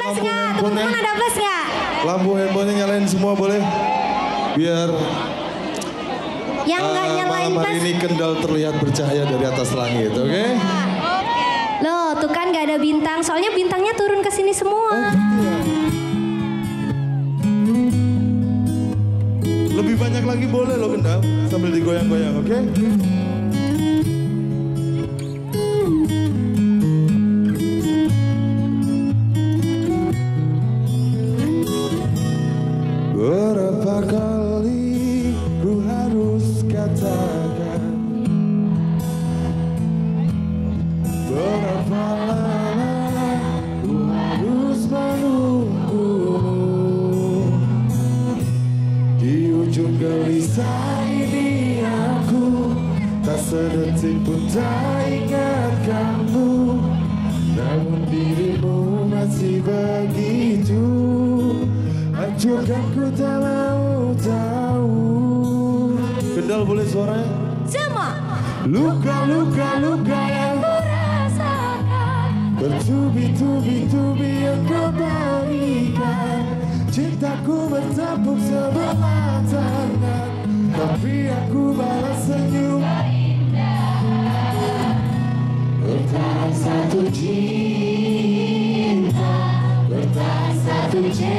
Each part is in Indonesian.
plus nggak? Teman-teman ada plus nggak? Lampu handphonenya nyalain semua boleh? Biar yang nggak nyalain malam plus. hari ini Kendal terlihat bercahaya dari atas langit, oke? Okay? Loh, tuh kan nggak ada bintang. Soalnya bintangnya turun ke sini semua. Oh, gitu ya? Lebih banyak lagi boleh loh Kendal, sambil digoyang-goyang, oke? Okay? Berapa kali ku harus katakan, berapa lama ku harus menunggumu. Di ujung gelisah ini aku tak sedetik pun tak ingat kamu, namun dirimu masih begitu hancurkan, ku tak mau tahu. Kendal boleh suaranya? Sama. Luka-luka yang ku rasakan, bertubi-tubi yang kau berikan. Cintaku bertepuk sebelah tangan, tapi aku balas senyum. Bertahan satu cinta, bertahan satu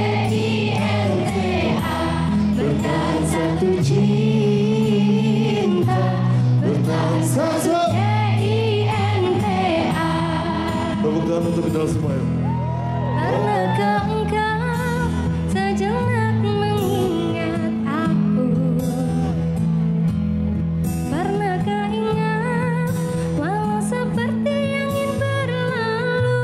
CINTA, bertahan satu cinta, bertahan satu CINTA. Tepuk tangan untuk Kendal semua ya. Pernahkah engkau sejenak mengingat aku? Pernahkah ingat walau seperti angin berlalu?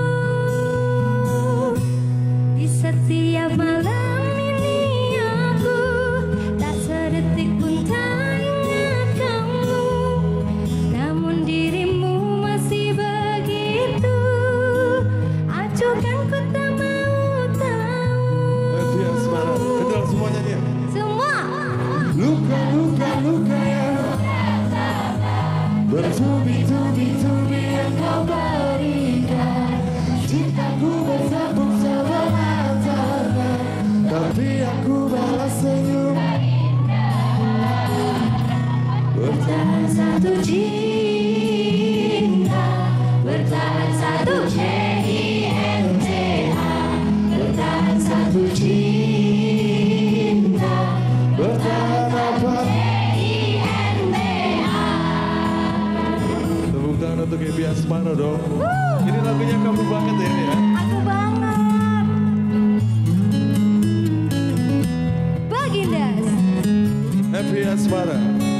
Di setiap malam ini aku tak sedetik pun tak ingat kamu, namun dirimu masih begitu acuhkan, ku tak mau tahu. Dia semangat, Kendal semuanya dia. Semua. Luka-luka yang bertubi-tubi yang kau berikan. Cintaku bertepuk sebelah tangan, tapi aku balas senyum. Bertahan satu cinta, bertahan satu CINTA, bertahan satu cinta, bertahan apa? Tepuk tangan untuk Ebi Asmara dong. Ini lagunya kamu banget ya ini ya. Aku banget. Bagindas. Ebi Asmara.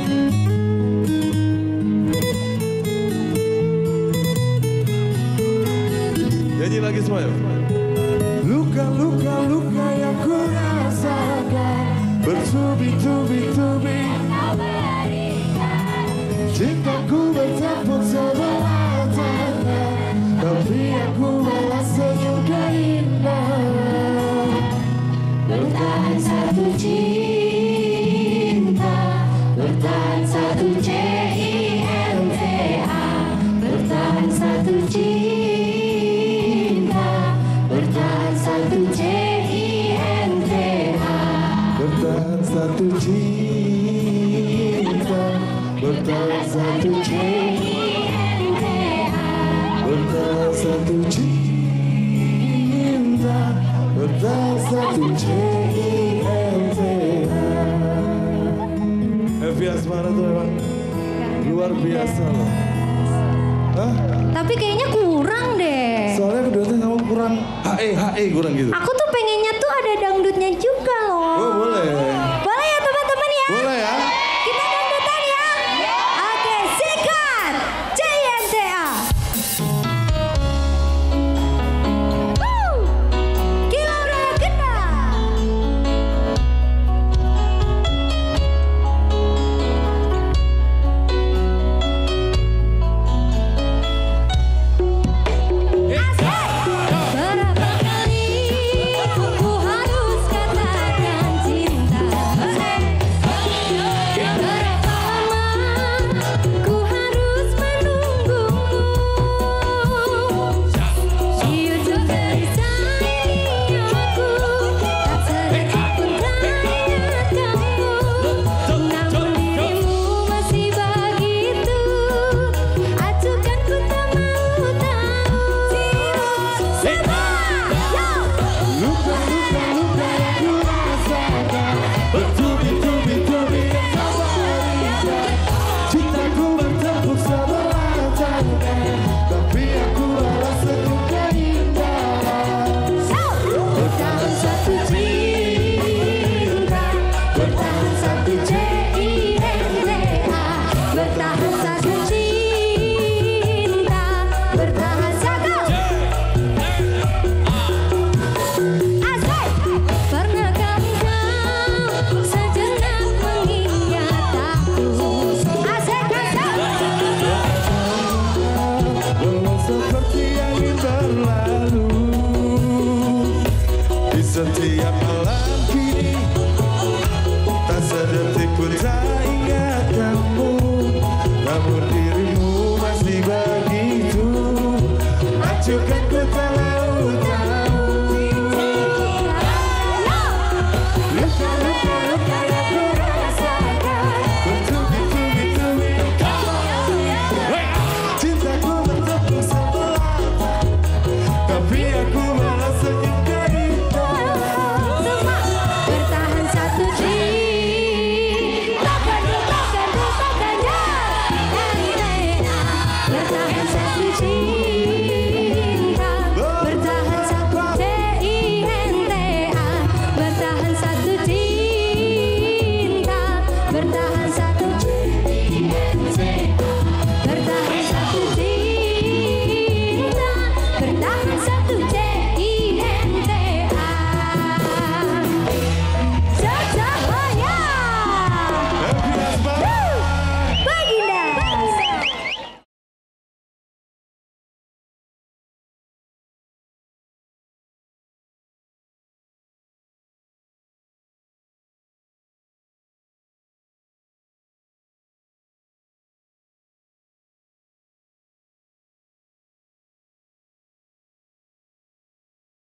Nyanyi lagi semua ya. Luka-luka yang ku rasakan, bertubi-tubi cintaku bertepuk sebelah tangan, tapi aku balas senyum keindahan. Bertahan satu cinta, bertahan satu CINTA, bertahan satu cinta, bertahan satu CINTA, bertahan satu cinta, bertahan satu CINTA, bertahan satu cinta, bertahan satu CINTA. Evi Asmara tuh emang luar biasa loh. Hah? Tapi kayaknya kurang deh. Soalnya keduanya kamu kurang HE kurang gitu. Aku tuh pengennya tuh ada dangdutnya juga loh. Oh boleh. Boleh ya teman-teman ya? Boleh ya. Kita dangdutan ya? Oke, sikat CINTA. Gila udah Kendal. Berapa kali aku harus katakan cinta? bertahan jaga. Asik. Pernahkah engkau sejenak mengingat aku? Asik, asik. Walau seperti angin berlalu di setiap malam kini, tak sedetik pun tak